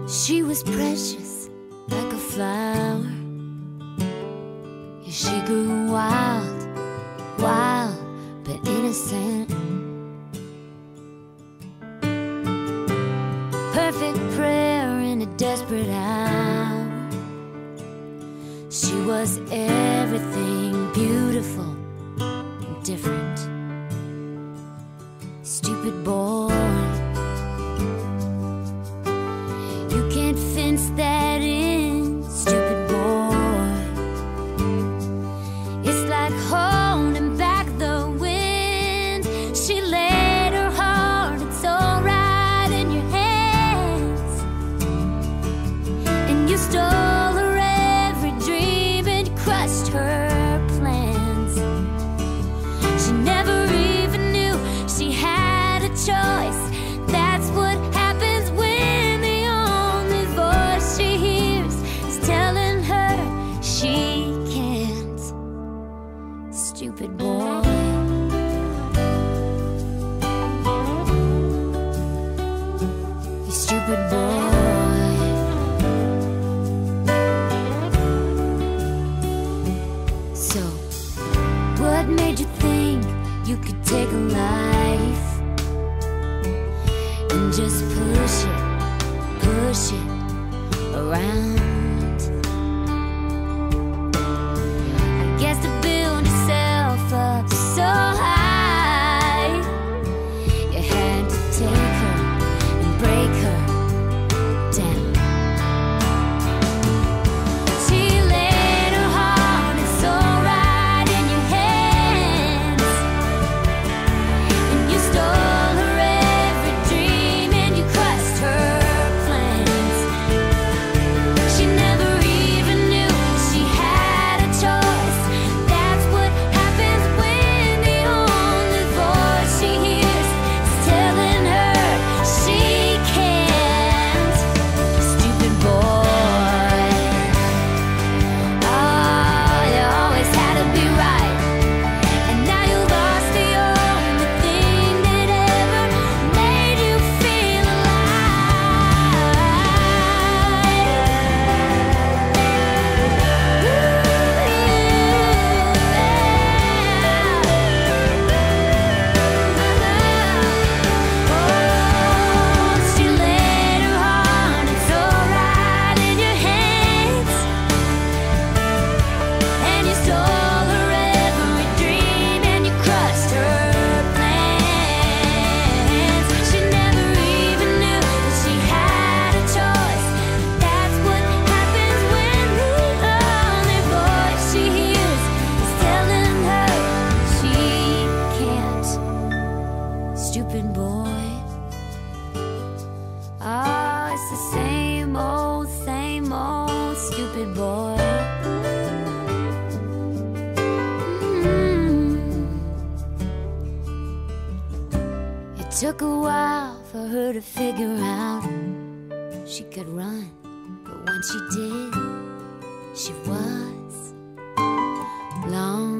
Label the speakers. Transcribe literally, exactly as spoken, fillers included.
Speaker 1: She was precious like a flower. Yeah, she grew wild, wild but innocent. Perfect prayer in a desperate hour. She was everything beautiful and different. Stupid boy, you can't fence that in, stupid boy. It's like holding back the wind. She laid her heart and soul right in your hands, and you stole her every dream and crushed her plans. She never even knew she had a choice. That's what happens when the only voice she hears is telling her she can't. Stupid boy. You stupid boy. So, what made you think you could take a life and just push it, push it around? I guess to build yourself up so high, you had to take her and break her down. She laid her heart and soul right in your hands, and you stole her every dream and you crushed her plans. She never even knew she had a choice. That's what happens when the only voice she hears is telling her she can't. Stupid boy. Oh, you always had to be right, and now you lost the only thing that ever made you feel alive. She laid her heart and soul right in your hands, and you stole her every dream and you crushed her plans. She never even knew that she had a choice. That's what happens when the only voice she hears is telling her she can't. Stupid boy. Oh, it's the same old, same old stupid boy. Mm. It took a while for her to figure out she could run, but once she did, she was long